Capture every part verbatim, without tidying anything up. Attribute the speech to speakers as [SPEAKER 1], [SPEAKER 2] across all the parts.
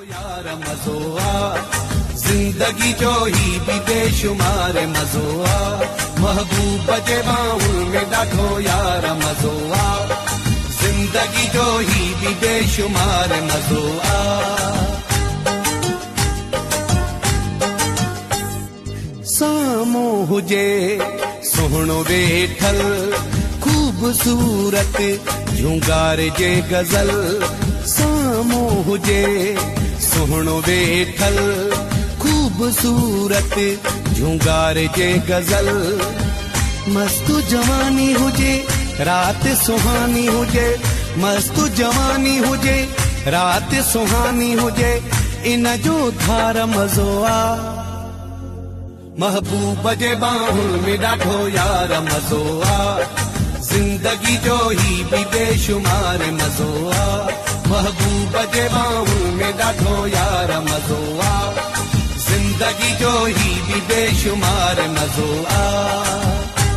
[SPEAKER 1] यार मज़ो आ, जिंदगी जो ही भी बेशुमार मज़ो आ, महबूब जे बाहुनि में ॾाढो यार मज़ो आ, जिंदगी जो ही भी बेशुमार मज़ो आ। सामो हुजे सोहणो वेठल खूबसूरत झुंगार जे गज़ल, सामो हुजे सोहणो वेठल खूबसूरत झुंगार जे गज़ल, मस्तु जवानी हुजे रात सुहानी हुजे, मस्तु जवानी हुजे रात सुहानी हुजे, इन जो धार मज़ो आ, महबूब जे बाहुनि में ॾाढो यार मज़ो आ, जिंदगी जो ही भी बेशुमार मज़ो आ, महबूब जे बाहुनि में ॾाढो यार मज़ो आ, जिंदगी जो ही भी बेशुमार मज़ो आ।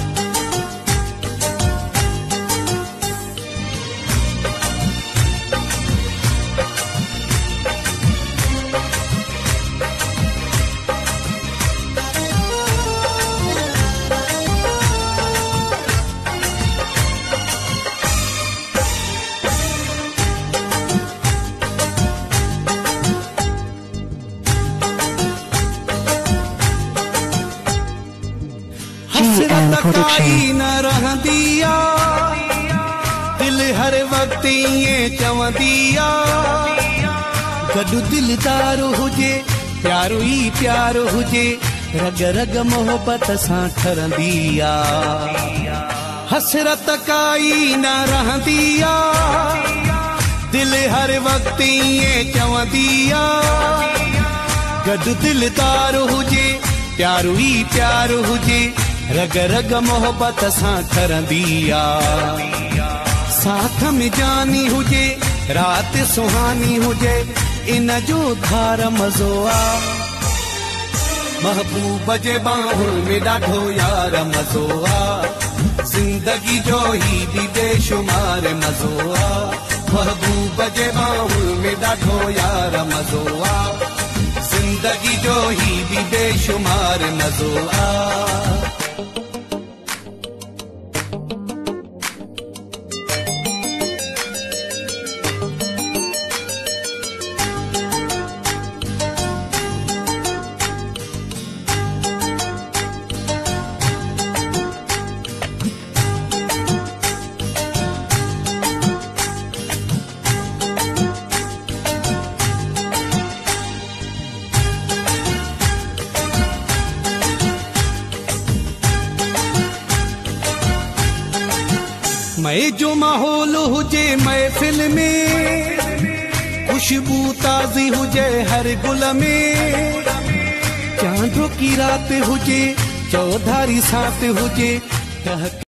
[SPEAKER 1] न रहंदिया दिल हर वक्त ये चवंदिया, गॾु दिलदार हुजे प्यारो ई प्यारो हुजे, रग रग मोहब्बत सां ठरंदिया, हसरत काई न रहंदिया दिल हर वक्त ये चवंदिया, गॾु दिलदार हुजे प्यारो ई प्यारो हुजे, रग रग मोहब्बत सां ठरंदिया, साथ में जानी हुजे रात सुहानी हुजे, इन जो धार मज़ो आ, महबूब जे बाहुनि में ॾाढो यार मज़ो आ, जिंदगी जो ही भी बेशुमार मज़ो आ, महबूब जे बाहुनि में ॾाढो यार मज़ो आ, जिंदगी जो ही भी बेशुमार मज़ो आ। मैं जो माहौल हुजे महफिल में, खुशबू ताज़ी हुजे हर गुल में, चांदो की रात हुजे चौधारी साथ हुजे।